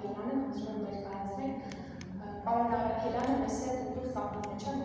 Արաքելյանը, խնդրում եմ ներկայացնել։ Պարոն Արաքելյանը, մեզ հետ ուղիղ կապի մեջ է,